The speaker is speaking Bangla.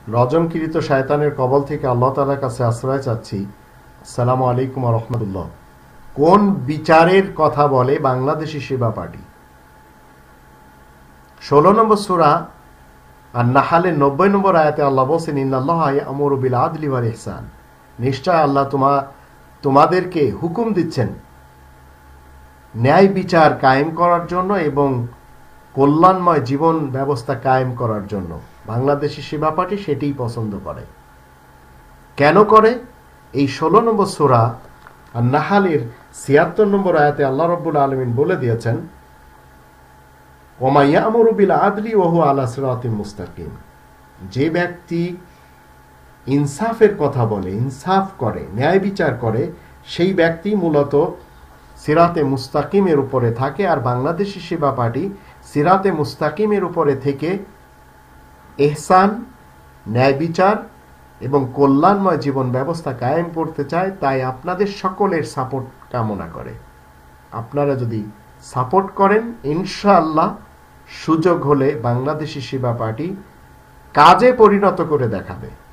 রজমকৃত শয়তানের কবল থেকে আল্লাহ তাআলার কাছে আশ্রয় চাচ্ছি। আসসালামু আলাইকুম ওয়া রাহমাতুল্লাহ। কোন বিচারের কথা বলে বাংলাদেশি সেবা পার্টি? 16 নম্বর সূরা আন-নাহলের 90 নম্বর আয়াতে আল্লাহ বলেন, ইন্নাল্লাহা ইয়া'মুরু বিল আদলি ওয়াল ইহসান। নিশ্চয় আল্লাহ তোমাদেরকে হুকুম দিচ্ছেন ন্যায় বিচার কায়েম করার জন্য এবং কল্যাণময় জীবন ব্যবস্থা কায়েম করার জন্য। বাংলাদেশি সেবা পার্টি সেটাই পছন্দ করে। কেন করে? এই 16 নম্বর সূরা আন-নাহলের 76 নম্বর আয়াতে আল্লাহ রাব্বুল আলামিন বলে দিয়েছেন, ওয়া ইয়া'মুরু বিল আদলি ওয়া হুয়া আলা সিরাতিল মুস্তাকিম। যে ব্যক্তি ইনসাফের কথা বলে, ইনসাফ করে, ন্যায় বিচার করে, সেই ব্যক্তি মূলত সিরাতে মুস্তাকিমের উপরে থাকে। আর বাংলাদেশি সেবা পার্টি সিরাতে মুস্তাকিমের উপরে থেকে ইহসান, ন্যায় বিচার এবং কল্যাণময় জীবন ব্যবস্থা কায়েম করতে চায়। তাই আপনাদের সকলের সাপোর্ট কামনা করে। আপনারা যদি সাপোর্ট করেন, ইনশাআল্লাহ সুযোগ হলে বাংলাদেশি সেবা পার্টি কাজে পরিণত করে দেখাবে।